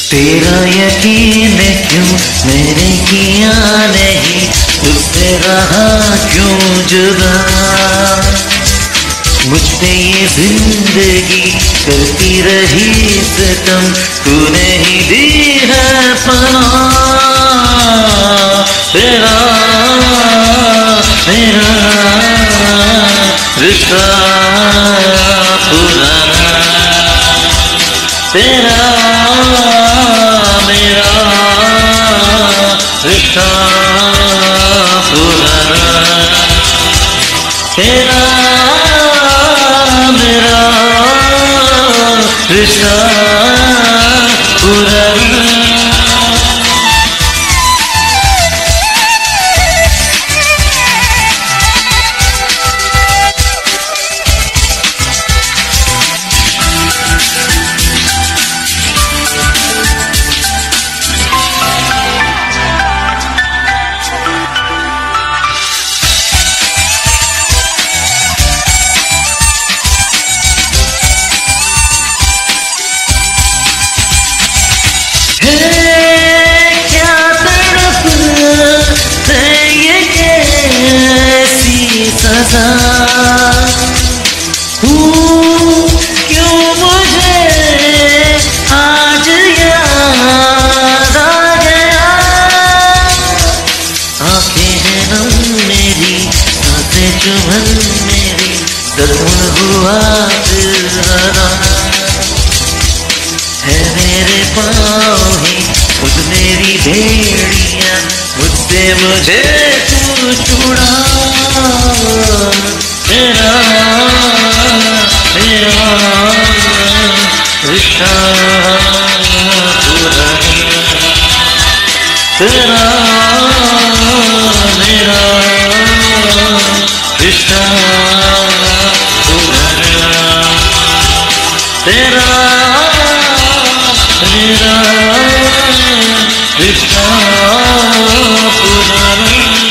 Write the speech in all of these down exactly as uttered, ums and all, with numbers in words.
तेरा यकीन क्यों मैंने किया नहीं, तुझसे रहा क्यों जुदा। मुझ पे ये जिंदगी करती रही सितम, तूने ही दी है पनाह। तेरा मेरा रिश्ता पुराना, तेरा मेरा रिश्ता पुराना, तेरा मेरा रिश्ता पुराना। सजा हूँ क्यों मुझे आज याद आ गया। आंखें हैं नम मेरी, सांसें चुभन मेरी, जख्म हुआ दिल हरा है मेरे पाँव ही खुद मेरी भेड़ियाँ, मुझसे मुझे तू छुड़ा। तेरा मेरा रिश्ता पुराना, तेरा मेरा रिश्ता पुराना, तेरा मेरा रिश्ता पुराना।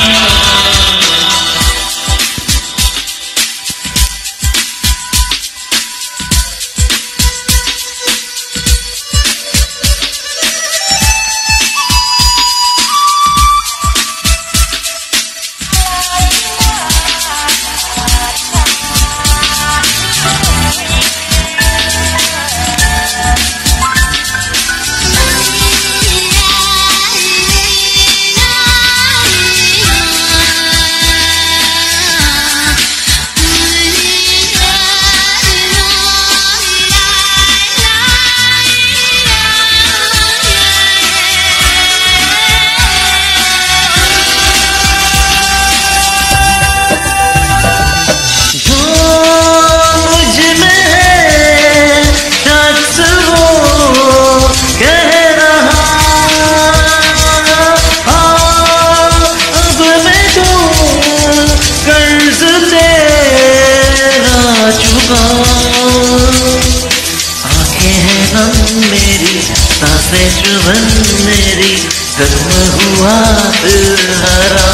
आंखें हैं नम मेरी, सांसें चुभन मेरी, जख्म हुआ दिल हरा।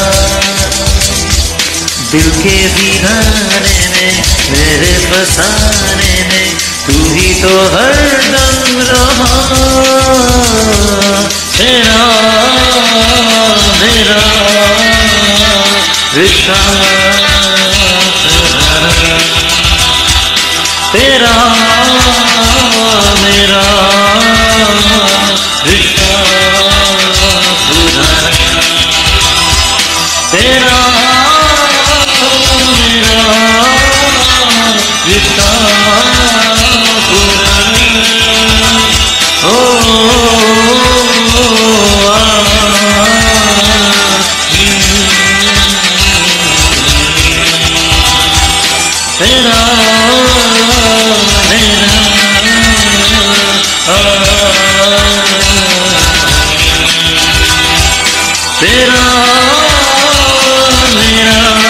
दिल के वीराने में मेरे फसाने में तू ही तो हरदम रहा। तेरा मेरा रिश्ता तेरा मेरा रिश्ता पुराना, तेरा मेरा रिश्ता पुराना। ओ तेरा तेरा मेरा